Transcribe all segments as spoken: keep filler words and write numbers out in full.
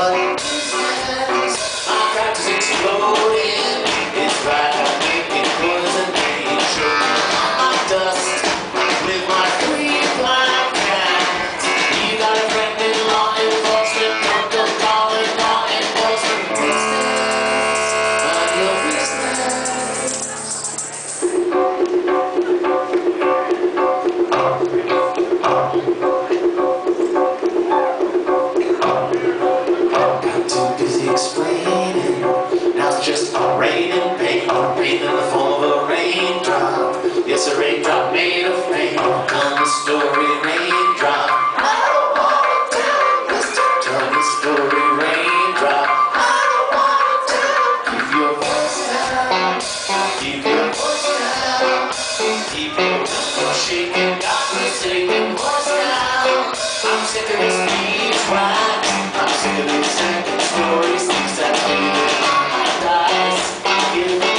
what business? My practice exploding. It's right on making poison pain. Show my dust with my three black cats. You got a friend in law enforcement. Don't go calling law enforcement. Business, mind your business. I'm too busy explaining. Now it's just a rain and pain. Pain in the form of a raindrop. Yes, a raindrop made of pain. Tell the story, raindrop. I don't wanna tell this. Tell the story, raindrop. I don't wanna tell. Keep your voice down. Keep your voice down. Keep your temper shaking. Got me singing voice down. I'm sick of this beach ride. I'm sick of these second stories. Things that leave me on my dice. Give me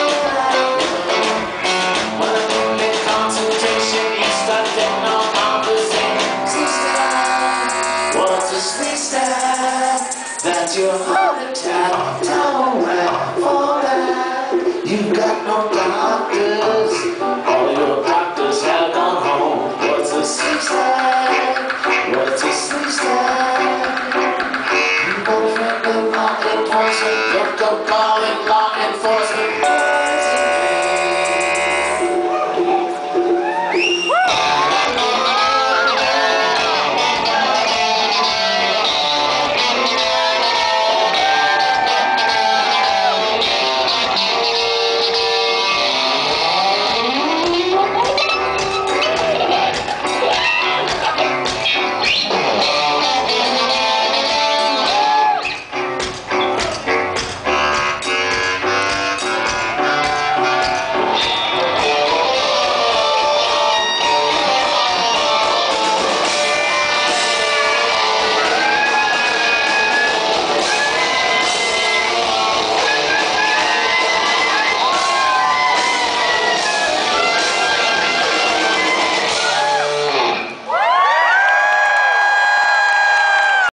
when I'm in concentration, you start getting all conversation. Sleep stack. What's a sleep stack? That's your heart attack. Tell me where for that. You got no doctors. All your doctors have gone home. What's a sleep stack? What's a sleep stack? You got a friend in law enforcement. Don't go calling law enforcement.